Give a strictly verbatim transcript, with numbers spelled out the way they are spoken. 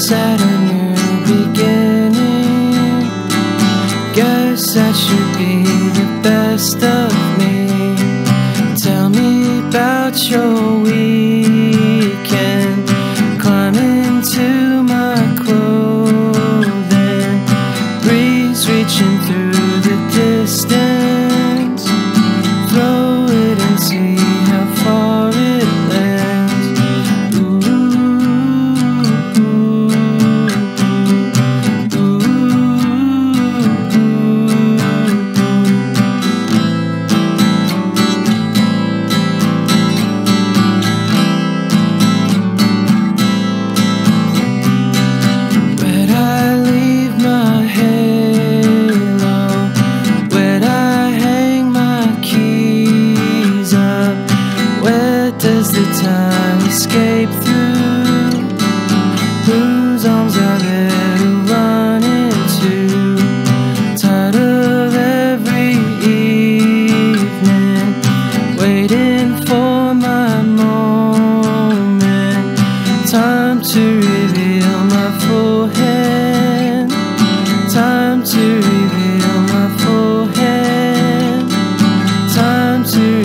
Guess at a new beginning, guess that should be the best of me. Tell me about your weekend, climb into my clothing, breeze reaching through the distance, throw it and see how far it lands. Ooh, ooh, ooh, where'd I leave my halo? Where'd I hang my keys up? Where does the time escape through? Whose arms are there to run into? Tired of every evening, waiting for my moment. Time to reveal my full hand. Time to reveal my full hand. Time to